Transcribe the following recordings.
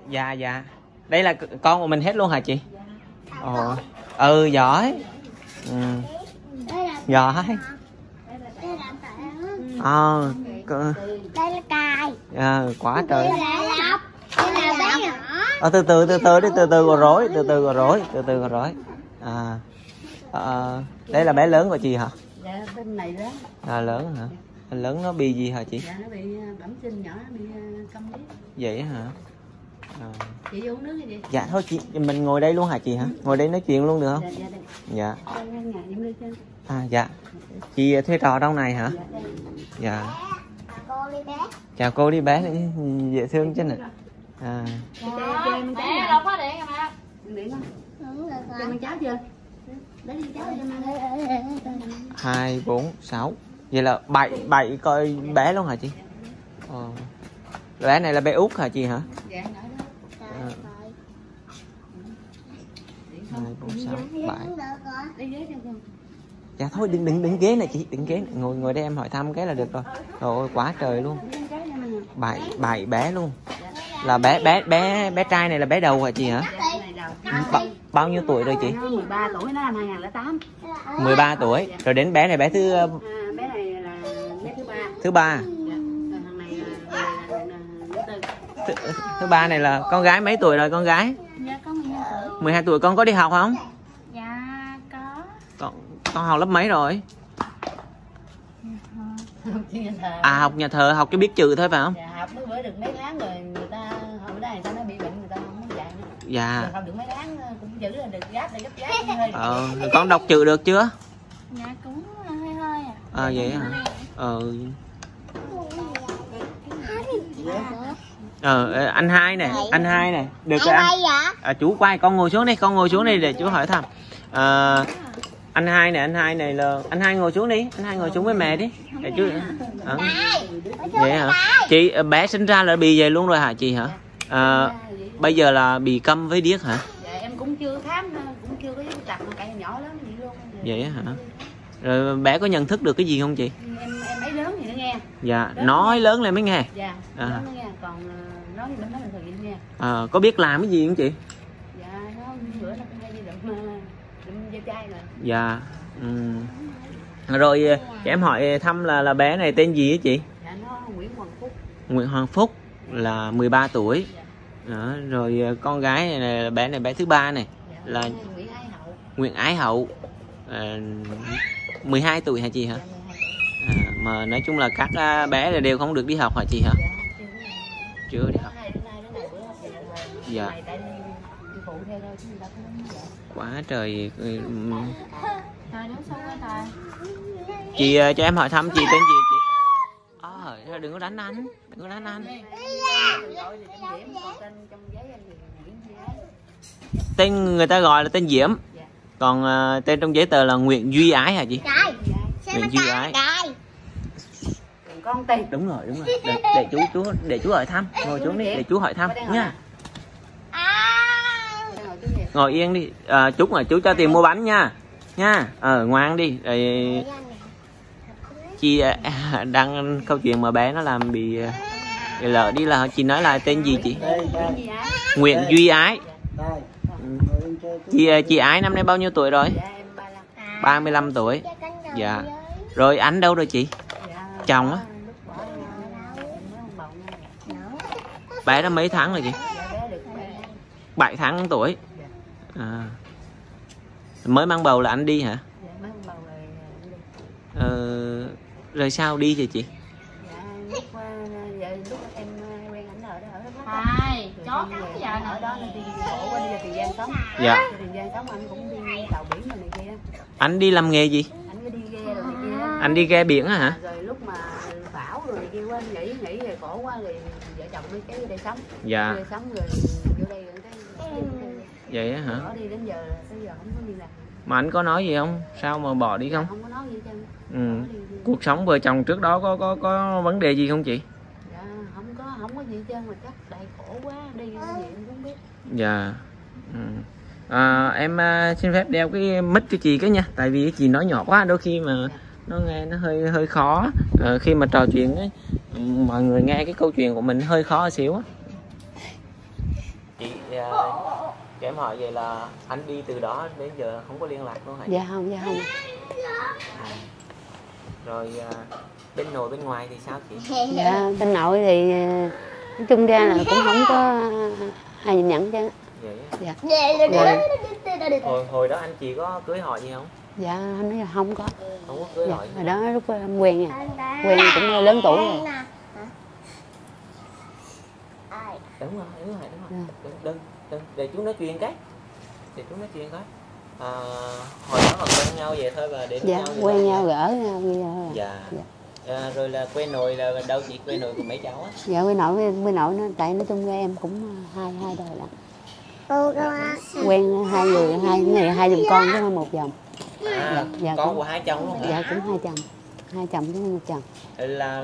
Dạ dạ. Đây là con của mình hết luôn hả chị? Ồ. Ừ giỏi. Ừ. Giỏi. Ờ. Đây là cài. Quá trời. Đây là lọc. Đây là bé nhỏ. Từ từ đi, từ từ rồi rối. Đây là bé lớn của chị hả? Dạ, bên này lớn. Lớn hả? Lớn nó bị gì hả chị? Dạ, nó bị bẩm sinh, nhỏ nó bị câm điếc. Vậy hả? Chị uống nước cái gì? Dạ thôi chị, mình ngồi đây luôn hả chị hả? Ngồi đây nói chuyện luôn được không? Dạ, đây. Dạ. Dạ. Dạ. Chị thuê trọ trong này hả? Dạ. Chào cô đi bé, dễ thương chứ nè. Mẹ đâu có điện mà. Điện không? Cho mình cháu chưa? Để đi cháu cho mình. 2, 4, 6. Vậy là 7 coi bé luôn hả chị? Bé này là bé út hả chị hả? Dạ, nói đó. 2, 4, 6, 7. Đi ghế cho con. Dạ thôi đừng ghế này chị, đừng ghế này. Ngồi đây em hỏi thăm cái là được rồi. Trời ơi quá trời luôn. 7 bé luôn. Là bé trai này là bé đầu hả chị hả? Bao nhiêu tuổi rồi chị? 13 tuổi, nó năm 2008. 13 tuổi. Rồi đến bé này bé thứ bé này là bé thứ 3. Thứ 3. Thằng này là Thứ 3 này là con gái mấy tuổi rồi con gái? Dạ con 12 tuổi. 12 tuổi. Con có đi học không? Dạ có. Con học lớp mấy rồi? Học nhà thờ, học cho biết chữ thôi phải không? Dạ, học mới bữa được mấy tháng rồi người ta hồi đây sao nó bị bệnh người ta không muốn dạy nữa. Dạ. Không được mấy tháng cũng giữ là được gáp hơi. Con đọc chữ được chưa? Dạ cũng hơi hơi à. Vậy hả? Anh hai này được rồi anh. Chú quay con ngồi xuống đi để chú hỏi thăm. Anh hai này là anh hai ngồi xuống đi, anh hai ngồi xuống với mẹ đi để chú. Vậy hả? Chị bé sinh ra là bị vậy luôn rồi hả chị hả? Bây giờ là bị câm với điếc hả? Dạ em cũng chưa khám, cũng chưa có đặt một cái nhỏ lắm vậy luôn. Vậy hả? Rồi bé có nhận thức được cái gì không chị? Em ấy lớn thì nó nghe. Dạ, nói lớn lên mới nghe. Dạ, lớn nó nghe, còn nói thì nó bình thường nghe. Có biết làm cái gì không chị? Dạ, nó bữa nó cũng hay đi đụng dây chai rồi. Dạ. Rồi cho em hỏi thăm là bé này tên gì á chị? Dạ, nó Nguyễn Hoàng Phúc. Nguyễn Hoàng Phúc là 13 tuổi. Đó, rồi con gái này là bé thứ 3 này là Nguyễn Ái Hậu 12 tuổi hả chị hả? Mà nói chung là các bé là đều không được đi học hả chị hả? Chưa đi học. Dạ. Quá trời. Chị cho em hỏi thăm chị tên gì chị? Đừng có đánh anh, Tên người ta gọi là tên Diễm. Còn tên trong giấy tờ là Nguyễn Duy Ái hả chị? Nguyễn Duy Ái. Con tiền. Đúng rồi. Để chú hỏi thăm. Ngồi xuống đi để chú hỏi thăm nha. Ngồi yên đi. Chú cho tiền mua bánh nha. Ngoan đi. Rồi chị đăng câu chuyện mà bé nó làm bị lỡ đi là chị nói là tên gì chị? Nguyễn Duy Ái. Chị Ái năm nay bao nhiêu tuổi rồi? 35 tuổi. Dạ. Rồi anh đâu rồi chị? Chồng á. Bé đó mấy tháng rồi chị? 7 tháng tuổi. Mới mang bầu là anh đi hả? Rồi sao đi vậy chị? Lúc em quen ảnh ở đó chó cắn giờ ở đó nên đi khổ quá, đi ra Tiền Giang sống. Dạ. Tiền Giang sống anh cũng đi tàu biển rồi này kia. Anh đi làm nghề gì? Anh cứ đi ghe rồi này kia. Anh đi ghe biển hả? Rồi lúc mà bão rồi này kia quá nghỉ rồi khổ quá rồi vợ chồng mới kéo đây sống. Dạ. Đây sống rồi vô đây rồi cái vậy á hả? bỏ đi đến giờ tới giờ không có đi làm. Mà anh có nói gì không? Sao mà bỏ đi không? Không có nói gì hết trơn. Cuộc sống vợ chồng trước đó có vấn đề gì không chị? Dạ không có gì hết trơn mà chắc đầy khổ quá đi cái gì em cũng biết. Dạ. Em xin phép đeo cái mic cho chị cái nha, tại vì chị nói nhỏ quá đôi khi mà nó nghe nó hơi khó. Khi mà trò chuyện ấy, mọi người nghe cái câu chuyện của mình hơi khó xíu á. Chị cho em hỏi vậy là anh đi từ đó đến giờ không có liên lạc luôn hả? Dạ không, dạ không. Rồi bên nội bên ngoài thì sao chị? Dạ bên nội thì nói chung ra là cũng không có ai nhìn nhận chứ. Vậy Dạ. Hồi đó anh chị có cưới hỏi gì không? Dạ anh nói là không có. Không có cưới Dạ. hỏi. Hồi đó lúc em quen nha, quen cũng lớn tuổi rồi. Đúng rồi. Để chú nói chuyện cái. Hồi đó là quen nhau vậy thôi và đến dạ, nhau. Dạ quen nhau rồi ở nhau bây giờ. Dạ. Rồi là quê nội là đâu chị? Quê nội của mấy cháu á? Dạ quê nội nó tại nói chung ra em cũng hai đời lận. Quen hai người, hai dùm con chứ không một chồng. Dạ, con của hai chồng luôn hả? Dạ cũng hai chồng chứ không một chồng. Là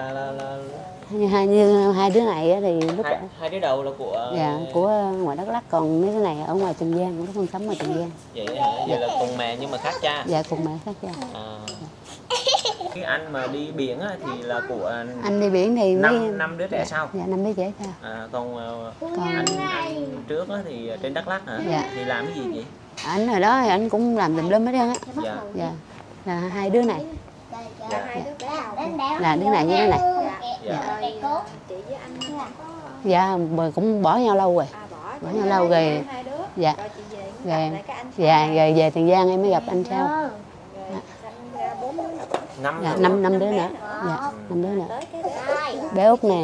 hai đứa này thì lúc hai đứa đầu là của dạ của ngoài Đắk Lắk, còn mấy cái này ở ngoài Tiền Giang, nó không sống ngoài Tiền Giang. Vậy hả? Vậy là cùng mẹ nhưng mà khác cha. Dạ cùng mẹ khác cha. Cái anh mà đi biển á, thì là của anh đi biển thì năm đứa trẻ sau. Dạ 5 đứa trẻ sau. Còn anh trước á, thì trên Đắk Lắk hả? Dạ. Thì làm cái gì vậy? Anh hồi đó thì anh cũng làm tùm lum hết trơn á. Dạ. Dạ. Là hai đứa này. Dạ. Là đứa này với đứa này. Dạ. Dạ mà cũng bỏ nhau lâu rồi. Bỏ nhau lâu rồi. Dạ. Rồi về Tiền Giang em mới gặp anh sau. Dạ, năm đứa nữa. Dạ, 5 đứa nữa. Bé Út nè.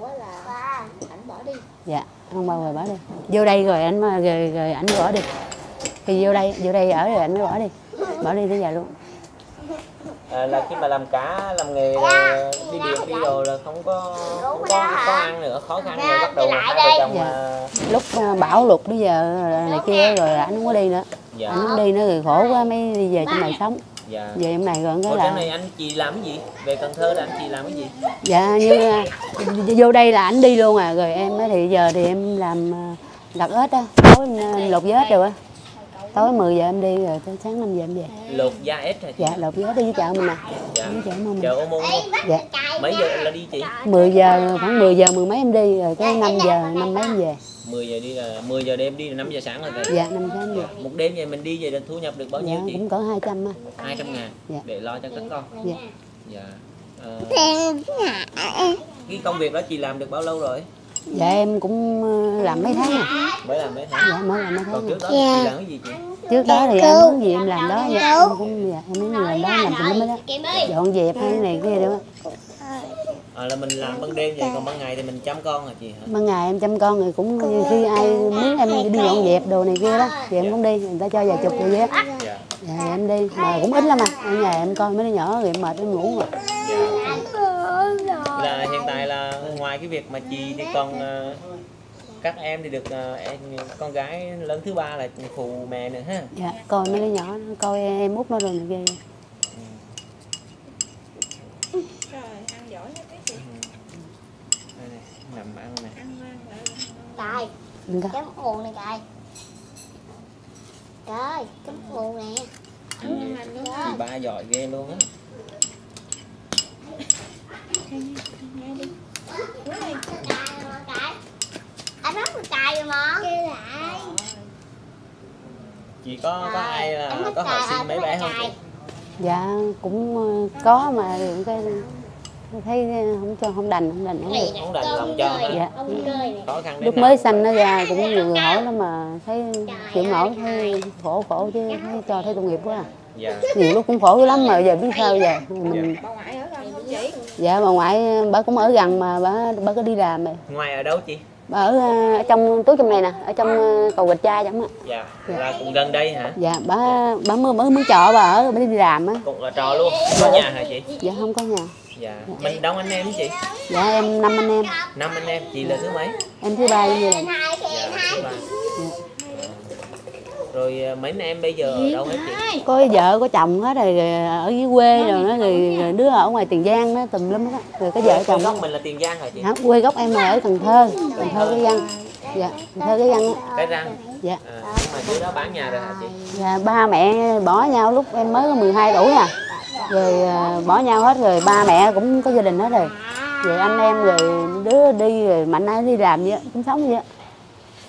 Dạ, không bao rồi bỏ đi. Vô đây rồi anh rồi anh bỏ đi. Khi vô đây ở rồi anh mới bỏ đi. Bỏ đi tới giờ luôn. Là khi mà làm cá, làm nghề đi biển đi rồi là không có ăn nữa, khó khăn rồi bắt đầu hai vợ chồng lúc bão lụt bây giờ này kia rồi anh không có đi nữa. Dạ. Anh không đi nữa rồi khổ quá mới đi về trong này sống. Dạ. Về trong này rồi cái là này anh chị làm cái gì? Về Cần Thơ là anh chị làm cái gì? Dạ như vô đây là anh đi luôn à, rồi em thì giờ thì em làm lặt ếch á, tối em lột vết rồi á. Tối 10 giờ em đi rồi tới sáng 5 giờ em về. Lột da ếch hả chị? Dạ lột vết đi với chợ mình nè. Dạ. Chợ Ô Môn. Dạ. Mấy giờ là đi chị? 10 giờ, khoảng 10 giờ mười mấy em đi rồi tới 5 giờ, 5 mấy em về. 10 giờ đi là 10 giờ đêm đi là 5 giờ sáng rồi về. Dạ 5 giờ em về. Một đêm vậy mình đi về được thu nhập được bao nhiêu dạ, chị? Cũng cỡ 200 á. 200.000 dạ. Để lo cho các con. Dạ. Dạ. Cái công việc đó chị làm được bao lâu rồi? Dạ em cũng làm mấy tháng rồi. Mới làm mấy tháng? Dạ mới làm mấy tháng. Còn trước đó chị làm cái gì chị? Trước đó thì em muốn gì em làm đó, dạ em cũng dạ, em muốn gì làm đó, làm tùm lum hết đó. Dọn dẹp hay này kia đó. Là mình làm ban đêm vậy, còn ban ngày thì mình chăm con hả chị hả? Ban ngày em chăm con thì cũng khi ai muốn em đi dọn dẹp đồ này kia đó thì em cũng đi, người ta cho vài chục rồi vậy á. Dạ. Dạ em đi, mà cũng ít lắm mà. Ở nhà em coi mấy đứa nhỏ rồi em mệt em ngủ rồi. Là hiện tại là ngoài cái việc mà chị thì còn các em thì được con gái lớn thứ ba là phụ mẹ nữa ha. Dạ, coi mấy đứa nhỏ, coi em út nó rồi này kia. Trời, ăn giỏi hết cái gì. Nằm ăn nè. Cài, chấm nguồn này cài. Trời, chấm nguồn nè. Chị ba giỏi ghê luôn á. Anh rất là cài rồi mà. Chị có ai là có hỏi xin mấy bé không chị? Dạ cũng có mà cái thấy không đành Không đành lòng cho. Dạ. Khó khăn Lúc mới sanh nó ra cũng nhiều người hỏi lắm mà thấy chịu nổi, thấy khổ chứ thấy cho thấy tội nghiệp quá. Dạ. Nhiều lúc cũng khổ lắm mà giờ biết sao giờ mình. Bà ngoại ở gần không chị? Dạ bà ngoại bà cũng ở gần mà bà có đi làm rồi. Ngoài ở đâu chị? Bà ở trong túi trong này nè, ở trong cầu Gạch Trai chẳng á. Dạ. Là cũng gần đây hả? Dạ bà mới trọ bà ở bà đi làm á. Cũng ở trọ luôn. Có nhà hả chị? Dạ không có nhà. Dạ. Mình đông anh em chị? Dạ em 5 anh em. 5 anh em, chị là thứ mấy? Em thứ ba như vậy. Dạ, thứ ba. Rồi mấy anh em bây giờ ở đâu hết chị? Có vợ có chồng hết rồi, ở dưới quê rồi nó rồi đứa ở ngoài Tiền Giang nó tùm lum hết. Rồi có vợ chồng. Gốc mình là Tiền Giang hả chị? Quê gốc em là ở Cần Thơ Cái Răng. Dạ, Cần Thơ Cái Răng á. Cái Răng. Dạ. Nhưng mà trước đó bán nhà rồi hả chị? Dạ, ba mẹ bỏ nhau lúc em mới có 12 tuổi à. Rồi bỏ nhau hết rồi, ba mẹ cũng có gia đình hết rồi. Rồi anh em rồi đứa đi rồi mạnh ai đi làm vậy, cũng sống vậy.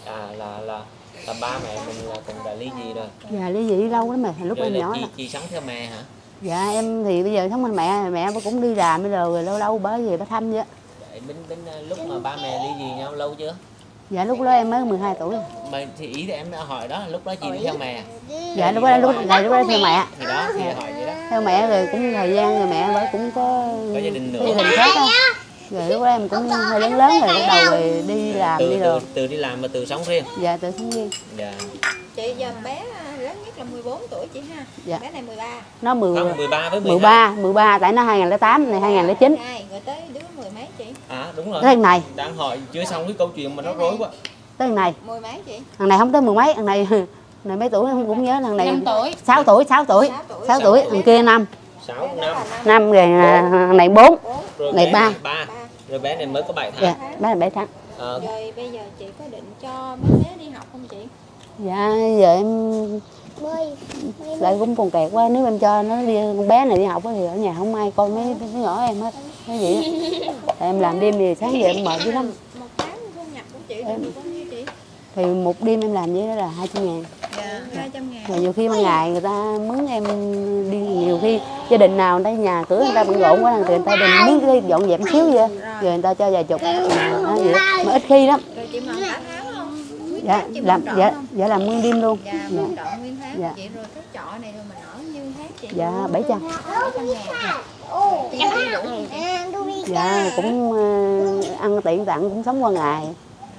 là ba mẹ mình là cũng đã ly dị rồi. Dạ ly dị lâu lắm rồi, lúc Rồi em là nhỏ đó. chị sống theo mẹ hả? Dạ em thì bây giờ sống với mẹ bà cũng đi làm bây giờ rồi lâu lâu bà về bà thăm vậy. Bên lúc mà ba mẹ ly dị nhau lâu chưa? Dạ lúc đó em mới 12 tuổi. Mà thì ý thì em đã hỏi đó, lúc đó chị đi theo mẹ. Dạ lúc đó theo mẹ. Thì đó thì hỏi vậy đó. Theo mẹ rồi cũng thời gian rồi mẹ bà cũng có Gia đình nữa. gia đình khác đó. Rồi lúc đó em cũng hơi lớn lớn rồi bắt đầu rồi đi làm đi rồi. Từ đi làm mà từ sống riêng. Dạ từ sống riêng. Dạ. Chị giờ bé lớn nhất là 14 tuổi chị ha. Dạ. Bé này 13. Nó 13 với 12. 13 tại nó 2008 này 2009. Rồi tới đứa mười mấy chị. À đúng rồi. Tới thằng này. Đang hỏi chưa xong cái câu chuyện mà nó rối quá. Tới thằng này. Mười mấy chị. Thằng này không tới mười mấy, thằng này mấy tuổi không cũng nhớ, thằng này 5 tuổi. 6 tuổi. 6 tuổi, thằng kia 5. 6 năm. 5 rồi thằng này 4. Rồi Này bé 3. 3. Rồi bé này mới có 7 tháng. Dạ, bé là 7 tháng. Rồi bây giờ chị có định cho mấy bé đi học không chị? Dạ giờ em lại cũng còn kẹt quá, nếu em cho nó đi con bé này đi học thì ở nhà không ai coi mấy đứa nhỏ em hết. Cái gì em làm đêm thì sáng giờ em mệt dữ lắm. Một tháng thu nhập của chị là được bao nhiêu chị? Thì một đêm em làm vậy đó là 200.000. Dạ, 200.000. Rồi nhiều khi ban ngày người ta mướn em đi, nhiều khi gia đình nào người ta nhà cửa người ta bận rộn quá thì người ta định mướn đi dọn dẹp xíu vậy, rồi người ta cho vài chục vậy đó. Mà ít khi lắm. Rồi chị mần cả tháng không? Dạ làm dạ làm nguyên đêm luôn. Dạ, nguyên trọn nguyên tháng Dạ. chị. Rồi cái trọ này rồi mình ở như tháng chị? Dạ 700. 700.000. Tiền chi đủ không chị? Dạ cũng ăn tiện tặng cũng sống qua ngày.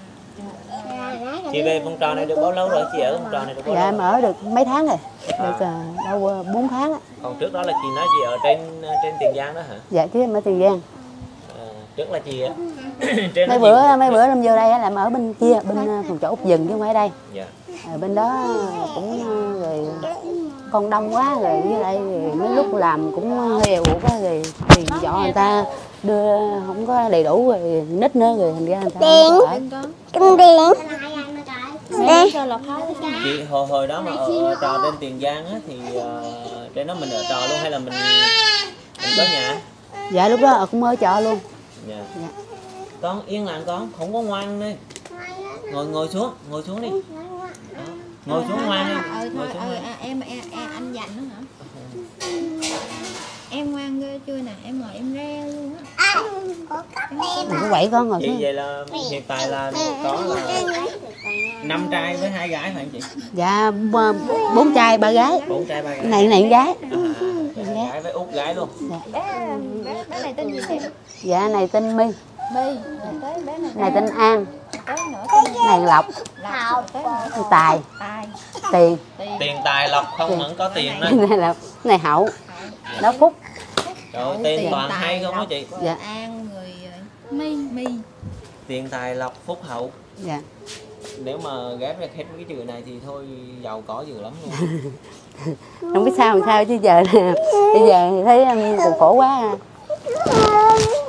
Chị về phòng trọ này được bao lâu rồi? Chị ở phòng trọ này được bao Dạ lâu? em ở được mấy tháng rồi, được đâu 4 tháng á. Còn trước đó là chị nói chị ở trên Tiền Giang đó hả? Dạ chứ em ở Tiền Giang. Trước là chị trên Mấy bữa em vô đây á là em ở bên kia, bên phòng chỗ Úc Dừng chứ không phải ở đây. Dạ. Ở bên đó cũng rồi con đông quá rồi với lại rồi mấy lúc làm cũng hơi eo uột quá rồi tiền trọ người ta đưa không có đầy đủ rồi nít nữa rồi thành ra người ta không có ở. Chị hồi đó mà ở trọ trên Tiền Giang á thì trên đó mình ở trọ luôn hay là mình có nhà? Dạ lúc đó cũng ở trọ luôn. Dạ. Dạ. Con yên lặng con, không có ngoan đi. Ngồi xuống đi. Đó. Ngồi xuống ngoan đi. Ngồi xuống ngoan. Anh dành nữa hả? Em ngoan ghê chưa nè, em ngồi em re luôn á. Đừng có quậy con ngồi Chị xuống. vậy là hiện tại là có là 5 trai với 2 gái phải không chị? Dạ 4 trai 3 gái. 4 trai 3 gái. Này gái. Gái với út gái luôn. Dạ. Bé này tên gì chị? Dạ này tên My. My. Tới bé Này tên An. tới nữa tên gì? Này Lộc. Tới nữa. Này Tài. Tài. Tiền. Tiền tài lộc không vẫn có tiền đó. Này là này Hậu. Đó Phúc. Trời ơi, tên toàn hay không á chị? Dạ. An người My. Tiền tài lộc phúc hậu. Dạ. Nếu mà ghép ra hết cái chữ này thì thôi giàu có dữ lắm luôn. Không biết sao chứ giờ bây giờ thấy em còn khổ quá.